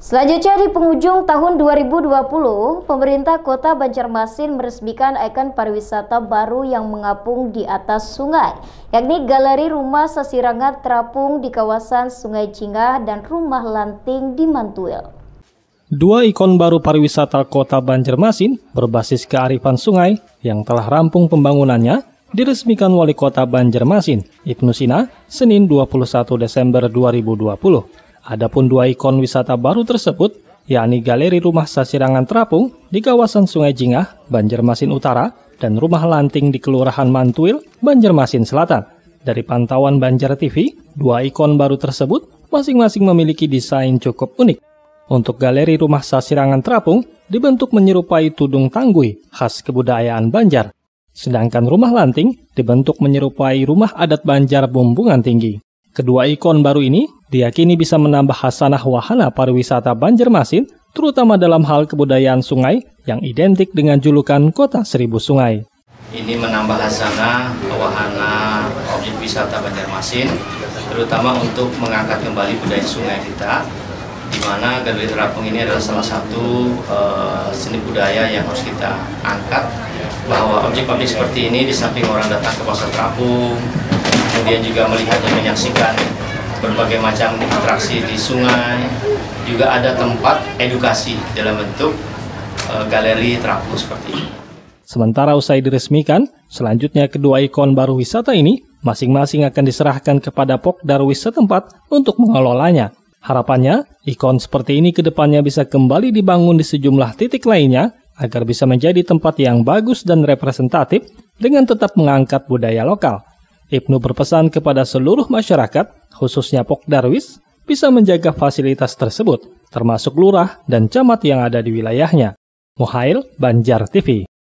Selanjutnya di penghujung tahun 2020, pemerintah Kota Banjarmasin meresmikan ikon pariwisata baru yang mengapung di atas sungai, yakni Galeri Rumah Sasirangan Terapung di kawasan Sungai Jingah dan Rumah Lanting di Mantuil. Dua ikon baru pariwisata Kota Banjarmasin berbasis kearifan sungai yang telah rampung pembangunannya diresmikan Wali Kota Banjarmasin, Ibnu Sina, Senin 21 Desember 2020. Adapun dua ikon wisata baru tersebut, yakni Galeri Rumah Sasirangan Terapung di kawasan Sungai Jingah, Banjarmasin Utara, dan Rumah Lanting di Kelurahan Mantuil, Banjarmasin Selatan. Dari pantauan Banjar TV, dua ikon baru tersebut masing-masing memiliki desain cukup unik. Untuk Galeri Rumah Sasirangan Terapung dibentuk menyerupai tudung tanggui khas kebudayaan Banjar. Sedangkan Rumah Lanting dibentuk menyerupai rumah adat Banjar Bumbungan Tinggi. Kedua ikon baru ini diyakini bisa menambah khasanah wahana pariwisata Banjarmasin, terutama dalam hal kebudayaan sungai yang identik dengan julukan Kota Seribu Sungai. Ini menambah khasanah wahana objek wisata Banjarmasin, terutama untuk mengangkat kembali budaya sungai kita, di mana Galeri Terapung ini adalah salah satu seni budaya yang harus kita angkat, bahwa objek-objek seperti ini di samping orang datang ke pasar terapung, kemudian juga melihat dan menyaksikan berbagai macam atraksi di sungai, juga ada tempat edukasi dalam bentuk galeri terapung seperti ini. Sementara usai diresmikan, selanjutnya kedua ikon baru wisata ini masing-masing akan diserahkan kepada Pokdarwis setempat untuk mengelolanya. Harapannya, ikon seperti ini ke depannya bisa kembali dibangun di sejumlah titik lainnya agar bisa menjadi tempat yang bagus dan representatif dengan tetap mengangkat budaya lokal. Ibnu berpesan kepada seluruh masyarakat, khususnya Pokdarwis, bisa menjaga fasilitas tersebut, termasuk lurah dan camat yang ada di wilayahnya. Muhail, Banjar TV.